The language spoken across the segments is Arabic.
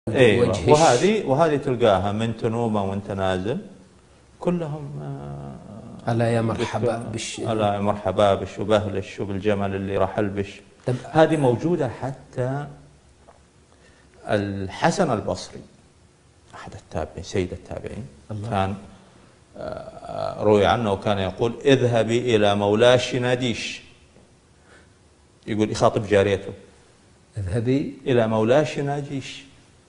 ايوه، وجهش وهذه تلقاها من تنومه وانت نازل كلهم ألا يا مرحبا ألا يا مرحبا بش وبهلش وبالجمل اللي راح البش. هذه موجودة حتى الحسن البصري أحد التابعين سيد التابعين كان روي عنه وكان يقول: اذهبي إلى مولاش ناديش. يقول يخاطب جاريته: اذهبي إلى مولاش ناديش.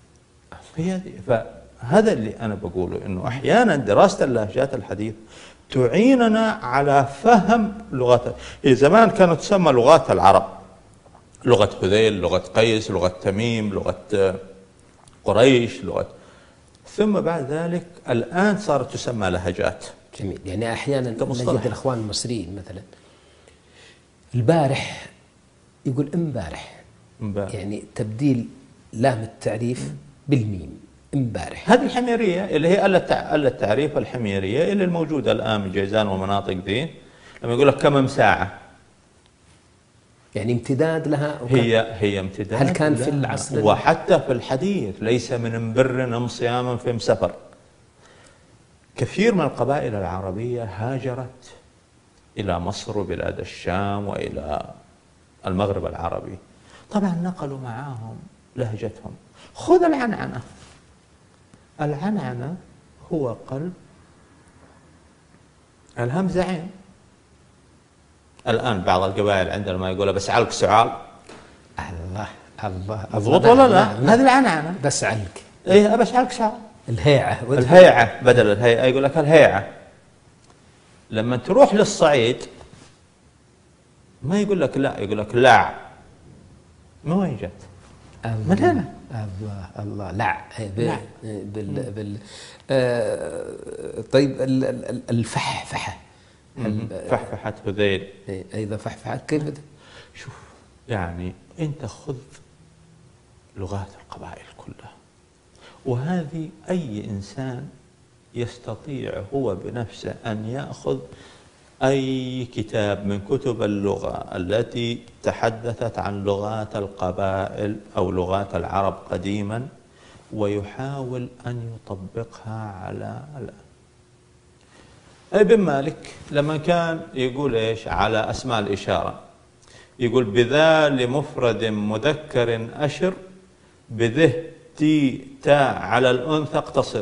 فهذا اللي أنا بقوله، إنه أحيانا دراسة اللهجات الحديث تعيننا على فهم لغات. زمان كانت تسمى لغات العرب، لغة هذيل، لغة قيس، لغة تميم، لغة قريش، ثم بعد ذلك الآن صارت تسمى لهجات. جميل. يعني أحيانا نجد الأخوان المصريين مثلا البارح يقول امبارح، يعني تبديل لام التعريف بالميم. امبارح هذه الحميرية اللي هي آلة التعريف الحميرية اللي الموجودة الآن من جيزان ومناطق ذي، لما يقول لك كم ساعة، يعني امتداد لها. هي امتداد. هل كان في العصر وحتى في الحديث ليس من مبر صياما في مسفر. كثير من القبائل العربية هاجرت إلى مصر وبلاد الشام وإلى المغرب العربي، طبعا نقلوا معاهم لهجتهم. خذ العنعنة. العنعنة هو قلب الهمزة عين. الآن بعض القبائل عندنا ما يقولها بسألك سؤال. الله الله، مضبوط ولا لا؟ هذه العنعنة. بسألك. ايه بسألك سؤال. الهيعة. الهيعة بدل الهيئة يقول لك الهيعة. لما تروح للصعيد ما يقول لك لا، يقول لك لاع. من وين جت؟ من هنا. الله الله. لا طيب الفحفحة. فحفحة هذيل أيضا فحفحة. كيف؟ شوف، يعني أنت خذ لغات القبائل كلها، وهذه أي إنسان يستطيع هو بنفسه أن يأخذ أي كتاب من كتب اللغة التي تحدثت عن لغات القبائل أو لغات العرب قديما، ويحاول أن يطبقها على الآن. ابن مالك لما كان يقول إيش على أسماء الإشارة، يقول: بذا لمفرد مذكر أشر، بذه تي تاء على الأنثى اقتصر.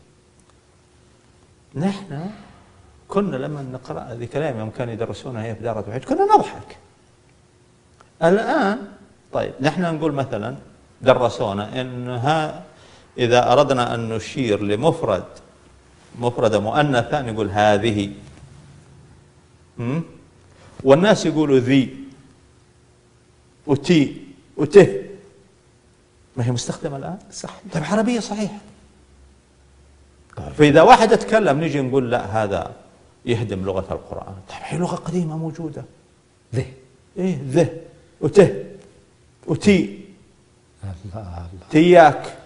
نحن كنا لما نقرأ هذه كلام يوم كانوا يدرسونها هي في دار التوحيد كنا نضحك. الآن طيب نحن نقول مثلا درسونا إنها إذا أردنا أن نشير لمفردة مؤنثة نقول هذه، والناس يقولوا ذي وتي وته. ما هي مستخدمة الآن؟ صح. طيب عربية صحيحة. فإذا واحد اتكلم نيجي نقول لا هذا يهدم لغة القرآن. طيب هي لغة قديمة موجودة. ذه. إيه ذه وته وتي. الله الله. تياك.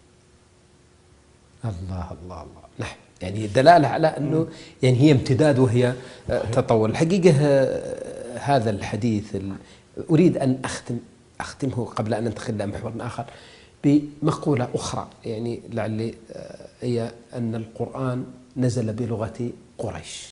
الله الله الله. نعم، يعني دلالة على أنه يعني هي امتداد وهي تطور. الحقيقة هذا الحديث أريد أن أختمه قبل أن ننتقل إلى محور آخر بمقولة أخرى، يعني لعلي هي أن القرآن نزل بلغة قريش.